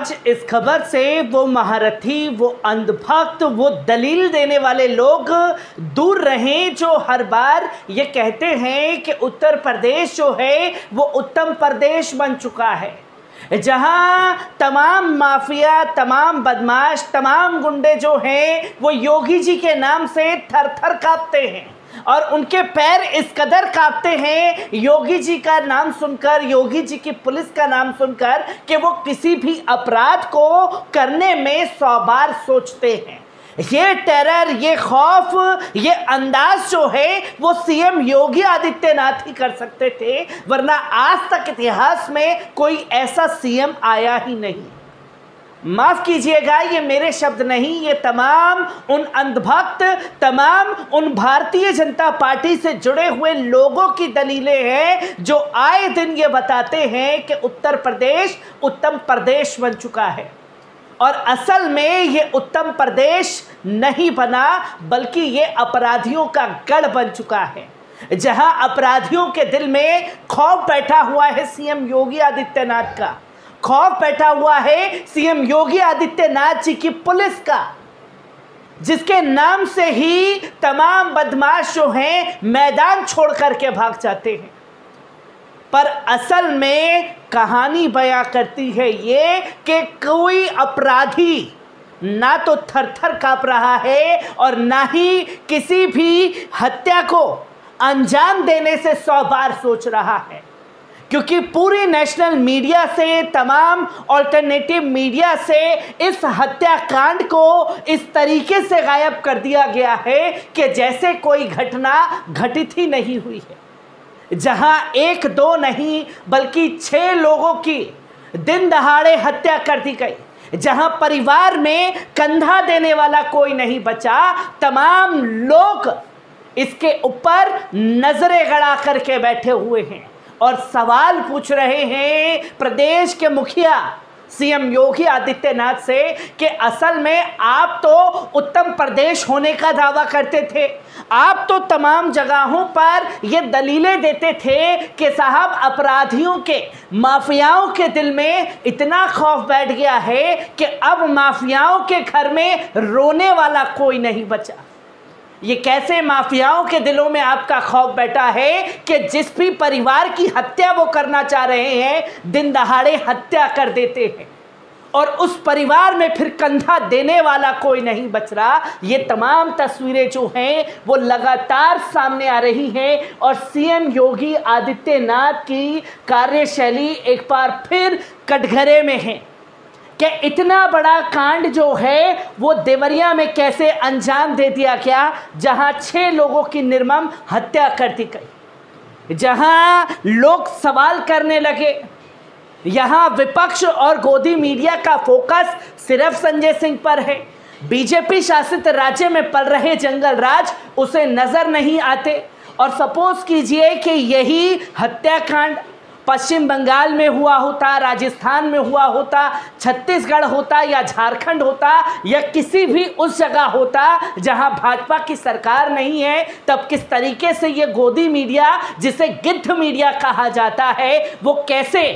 आज इस खबर से वो महारथी, वो अंधभक्त, वो दलील देने वाले लोग दूर रहें जो हर बार ये कहते हैं कि उत्तर प्रदेश जो है वो उत्तम प्रदेश बन चुका है, जहां तमाम माफिया, तमाम बदमाश, तमाम गुंडे जो हैं वो योगी जी के नाम से थर थर कांपते हैं और उनके पैर इस कदर कांपते हैं योगी जी का नाम सुनकर, योगी जी की पुलिस का नाम सुनकर, कि वो किसी भी अपराध को करने में 100 बार सोचते हैं। ये टेरर, ये खौफ, ये अंदाज जो है वो सीएम योगी आदित्यनाथ ही कर सकते थे, वरना आज तक इतिहास में कोई ऐसा सीएम आया ही नहीं। माफ कीजिएगा, ये मेरे शब्द नहीं, ये तमाम उन अंधभक्त, तमाम उन भारतीय जनता पार्टी से जुड़े हुए लोगों की दलीलें हैं जो आए दिन ये बताते हैं कि उत्तर प्रदेश उत्तम प्रदेश बन चुका है। और असल में ये उत्तम प्रदेश नहीं बना, बल्कि ये अपराधियों का गढ़ बन चुका है, जहां अपराधियों के दिल में खौफ बैठा हुआ है सीएम योगी आदित्यनाथ का, खौफ बैठा हुआ है सीएम योगी आदित्यनाथ जी की पुलिस का, जिसके नाम से ही तमाम बदमाश जो हैं मैदान छोड़ करके भाग जाते हैं। पर असल में कहानी बयां करती है ये कि कोई अपराधी ना तो थर-थर कांप रहा है और ना ही किसी भी हत्या को अंजाम देने से 100 बार सोच रहा है, क्योंकि पूरी नेशनल मीडिया से, तमाम ऑल्टरनेटिव मीडिया से इस हत्याकांड को इस तरीके से गायब कर दिया गया है कि जैसे कोई घटना घटित ही नहीं हुई है, जहां 1-2 नहीं बल्कि 6 लोगों की दिन दहाड़े हत्या कर दी गई, जहां परिवार में कंधा देने वाला कोई नहीं बचा। तमाम लोग इसके ऊपर नजरें गड़ा करके बैठे हुए हैं और सवाल पूछ रहे हैं प्रदेश के मुखिया सीएम योगी आदित्यनाथ से कि असल में आप तो उत्तम प्रदेश होने का दावा करते थे, आप तो तमाम जगहों पर ये दलीलें देते थे कि साहब अपराधियों के, माफियाओं के दिल में इतना खौफ बैठ गया है कि अब माफियाओं के घर में रोने वाला कोई नहीं बचा। ये कैसे माफियाओं के दिलों में आपका खौफ बैठा है कि जिस भी परिवार की हत्या वो करना चाह रहे हैं दिन दहाड़े हत्या कर देते हैं और उस परिवार में फिर कंधा देने वाला कोई नहीं बच रहा। ये तमाम तस्वीरें जो हैं वो लगातार सामने आ रही हैं और सीएम योगी आदित्यनाथ की कार्यशैली एक बार फिर कटघरे में है कि इतना बड़ा कांड जो है वो देवरिया में कैसे अंजाम दे दिया गया, जहां 6 लोगों की निर्मम हत्या कर दी गई, जहां लोग सवाल करने लगे। यहां विपक्ष और गोदी मीडिया का फोकस सिर्फ संजय सिंह पर है, बीजेपी शासित राज्य में पल रहे जंगल राज उसे नजर नहीं आते। और सपोज कीजिए कि यही हत्याकांड पश्चिम बंगाल में हुआ होता, राजस्थान में हुआ होता, छत्तीसगढ़ होता या झारखंड होता या किसी भी उस जगह होता जहां भाजपा की सरकार नहीं है, तब किस तरीके से ये गोदी मीडिया, जिसे गिद्ध मीडिया कहा जाता है, वो कैसे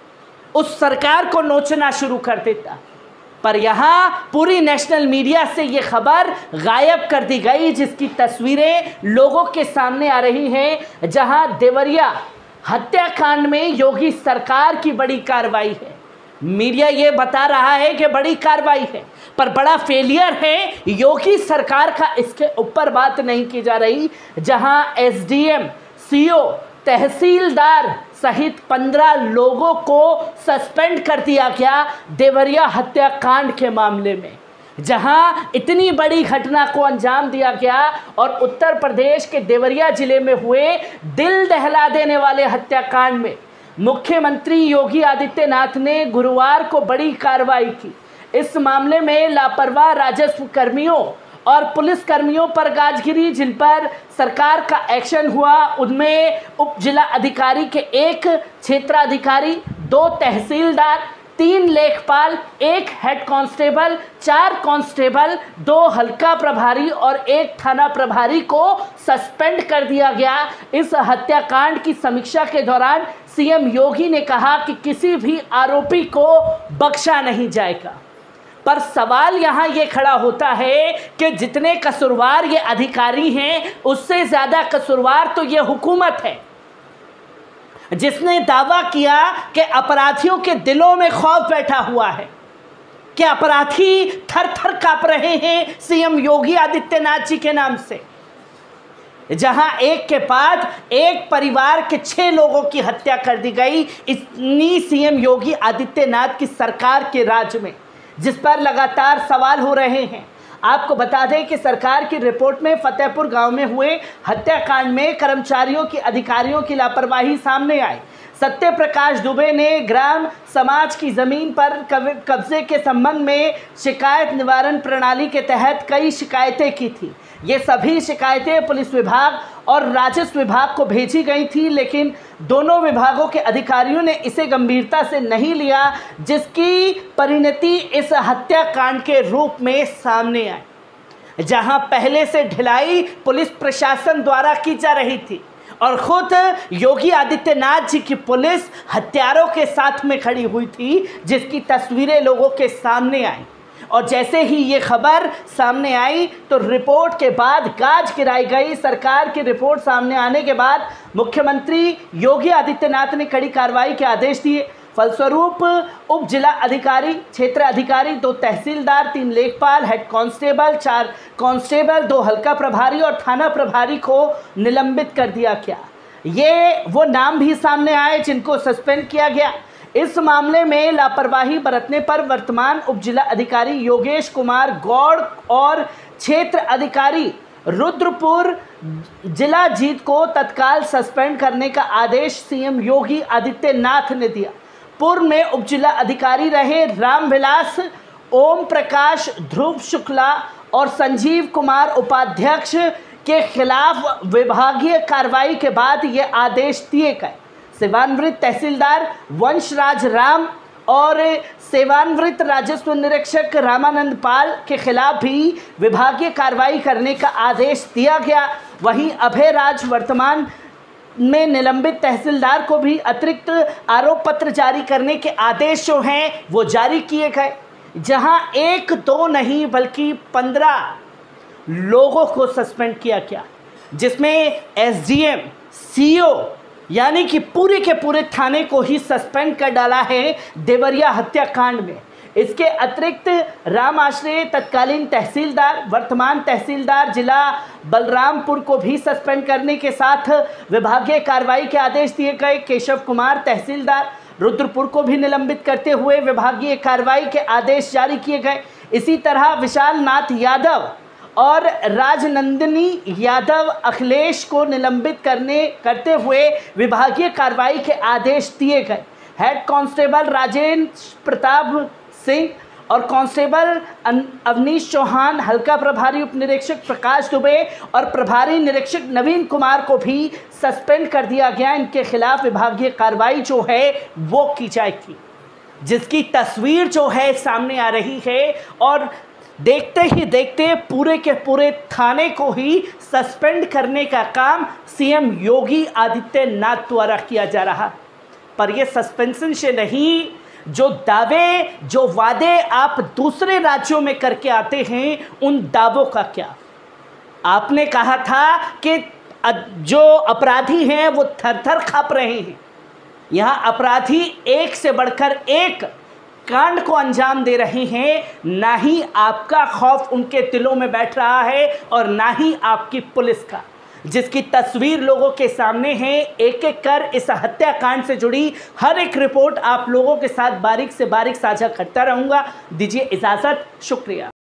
उस सरकार को नोचना शुरू कर देता। पर यहाँ पूरी नेशनल मीडिया से ये खबर गायब कर दी गई, जिसकी तस्वीरें लोगों के सामने आ रही हैं, जहां देवरिया हत्याकांड में योगी सरकार की बड़ी कार्रवाई है। मीडिया ये बता रहा है कि बड़ी कार्रवाई है, पर बड़ा फेलियर है योगी सरकार का, इसके ऊपर बात नहीं की जा रही। जहां एसडीएम, सीओ, तहसीलदार सहित 15 लोगों को सस्पेंड कर दिया गया देवरिया हत्याकांड के मामले में, जहां इतनी बड़ी घटना को अंजाम दिया गया और उत्तर प्रदेश के देवरिया जिले में हुए दिल दहला देने वाले हत्याकांड में मुख्यमंत्री योगी आदित्यनाथ ने गुरुवार को बड़ी कार्रवाई की। इस मामले में लापरवाह राजस्व कर्मियों और पुलिस कर्मियों पर गाजगिरी, जिन पर सरकार का एक्शन हुआ, उनमें उप जिला अधिकारी के 1 क्षेत्राधिकारी, 2 तहसीलदार, 3 लेखपाल, 1 हेड कांस्टेबल, 4 कांस्टेबल, 2 हल्का प्रभारी और 1 थाना प्रभारी को सस्पेंड कर दिया गया। इस हत्याकांड की समीक्षा के दौरान सीएम योगी ने कहा कि किसी भी आरोपी को बख्शा नहीं जाएगा। पर सवाल यहाँ ये खड़ा होता है कि जितने कसूरवार ये अधिकारी हैं, उससे ज़्यादा कसूरवार तो ये हुकूमत है, जिसने दावा किया कि अपराधियों के दिलों में खौफ बैठा हुआ है, कि अपराधी थर थर कांप रहे हैं सीएम योगी आदित्यनाथ जी के नाम से। जहां एक के बाद एक परिवार के 6 लोगों की हत्या कर दी गई, इतनी सीएम योगी आदित्यनाथ की सरकार के राज में, जिस पर लगातार सवाल हो रहे हैं। आपको बता दें कि सरकार की रिपोर्ट में फतेहपुर गांव में हुए हत्याकांड में कर्मचारियों की, अधिकारियों की लापरवाही सामने आई। सत्य प्रकाश दुबे ने ग्राम समाज की ज़मीन पर कब्जे के संबंध में शिकायत निवारण प्रणाली के तहत कई शिकायतें की थी। ये सभी शिकायतें पुलिस विभाग और राजस्व विभाग को भेजी गई थी, लेकिन दोनों विभागों के अधिकारियों ने इसे गंभीरता से नहीं लिया, जिसकी परिणति इस हत्याकांड के रूप में सामने आई, जहां पहले से ढिलाई पुलिस प्रशासन द्वारा की जा रही थी और खुद योगी आदित्यनाथ जी की पुलिस हत्यारों के साथ में खड़ी हुई थी, जिसकी तस्वीरें लोगों के सामने आई। और जैसे ही ये खबर सामने आई तो रिपोर्ट के बाद गाज गिराई गई। सरकार की रिपोर्ट सामने आने के बाद मुख्यमंत्री योगी आदित्यनाथ ने कड़ी कार्रवाई के आदेश दिए। फलस्वरूप उप जिला अधिकारी, क्षेत्र अधिकारी, 2 तहसीलदार, 3 लेखपाल, हेड कांस्टेबल, 4 कांस्टेबल, 2 हल्का प्रभारी और थाना प्रभारी को निलंबित कर दिया गया। ये वो नाम भी सामने आए जिनको सस्पेंड किया गया। इस मामले में लापरवाही बरतने पर वर्तमान उप जिला अधिकारी योगेश कुमार गौड़ और क्षेत्र अधिकारी रुद्रपुर जिला जीत को तत्काल सस्पेंड करने का आदेश सीएम योगी आदित्यनाथ ने दिया। पूर्व में उप जिला अधिकारी रहे रामविलास, ओम प्रकाश, ध्रुव शुक्ला और संजीव कुमार उपाध्यक्ष के खिलाफ विभागीय कार्रवाई के बाद ये आदेश दिए गए। सेवानिवृत्त तहसीलदार वंशराज राम और सेवानिवृत्त राजस्व निरीक्षक रामानंद पाल के खिलाफ भी विभागीय कार्रवाई करने का आदेश दिया गया। वहीं अभय राज वर्तमान में निलंबित तहसीलदार को भी अतिरिक्त आरोप पत्र जारी करने के आदेश जो हैं वो जारी किए गए, जहां 1-2 नहीं बल्कि 15 लोगों को सस्पेंड किया गया, जिसमें एसडीएम, सीओ यानी कि पूरे के पूरे थाने को ही सस्पेंड कर डाला है देवरिया हत्याकांड में। इसके अतिरिक्त राम आश्रय तत्कालीन तहसीलदार, वर्तमान तहसीलदार जिला बलरामपुर को भी सस्पेंड करने के साथ विभागीय कार्रवाई के आदेश दिए गए। केशव कुमार तहसीलदार रुद्रपुर को भी निलंबित करते हुए विभागीय कार्रवाई के आदेश जारी किए गए। इसी तरह विशाल नाथ यादव और राजनंदिनी यादव अखिलेश को निलंबित करते हुए विभागीय कार्रवाई के आदेश दिए गए। हेड कांस्टेबल राजेंद्र प्रताप सिंह और कांस्टेबल अवनीश चौहान, हल्का प्रभारी उप निरीक्षक प्रकाश दुबे और प्रभारी निरीक्षक नवीन कुमार को भी सस्पेंड कर दिया गया। इनके खिलाफ विभागीय कार्रवाई जो है वो की जाएगी, जिसकी तस्वीर जो है सामने आ रही है। और देखते ही देखते पूरे के पूरे थाने को ही सस्पेंड करने का काम सीएम योगी आदित्यनाथ द्वारा किया जा रहा। पर यह सस्पेंशन से नहीं, जो दावे, जो वादे आप दूसरे राज्यों में करके आते हैं, उन दावों का क्या? आपने कहा था कि जो अपराधी हैं वो थर थर कांप रहे हैं। यहाँ अपराधी एक से बढ़कर एक कांड को अंजाम दे रहे हैं। ना ही आपका खौफ उनके दिलों में बैठ रहा है और ना ही आपकी पुलिस का, जिसकी तस्वीर लोगों के सामने है। एक एक कर इस हत्याकांड से जुड़ी हर एक रिपोर्ट आप लोगों के साथ बारीक से बारीक साझा करता रहूंगा। दीजिए इजाज़त, शुक्रिया।